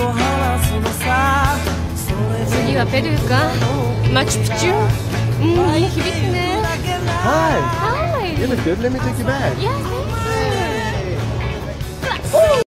次はペルーか。マチュピチュ。いい響くね。 Hi. You look good. Let me take you back. Yes.